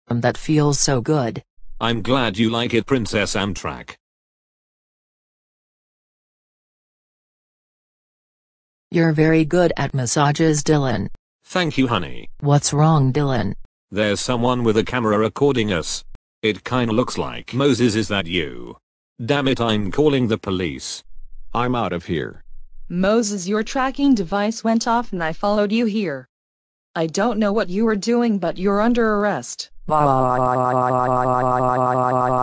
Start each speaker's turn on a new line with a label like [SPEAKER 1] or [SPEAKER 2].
[SPEAKER 1] That feels so good.
[SPEAKER 2] I'm glad you like it, Princess Amtrak.
[SPEAKER 1] You're very good at massages, Dylan.
[SPEAKER 2] Thank you, honey.
[SPEAKER 1] What's wrong, Dylan?
[SPEAKER 2] There's someone with a camera recording us. It kinda looks like Moses. Is that you? Damn it, I'm calling the police.
[SPEAKER 3] I'm out of here.
[SPEAKER 4] Moses, your tracking device went off and I followed you here. I don't know what you were doing, but you're under arrest.